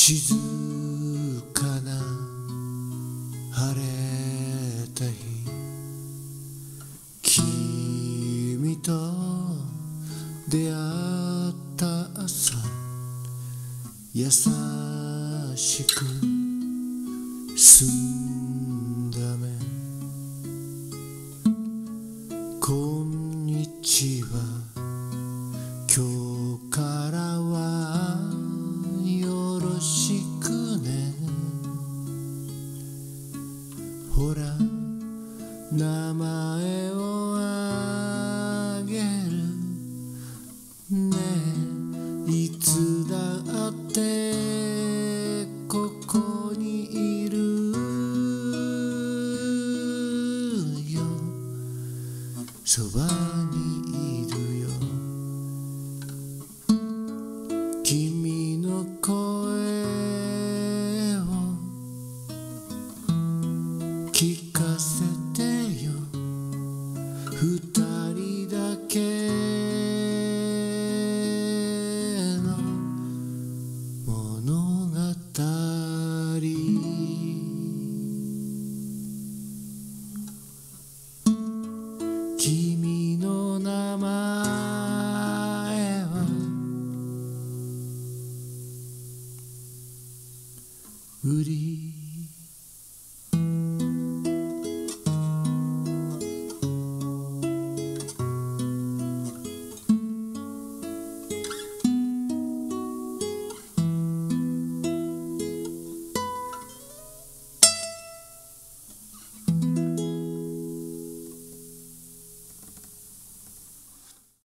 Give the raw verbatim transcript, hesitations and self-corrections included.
静かな晴れた日、君と出会った朝、優しく澄んだ目、こんにちは、今日からはよろしくね、ほら名前をあげるね、いつだってここにいるよ、そばにいるよ、君の声を聞かせてよ、二人だけの物語。君の名前はウリ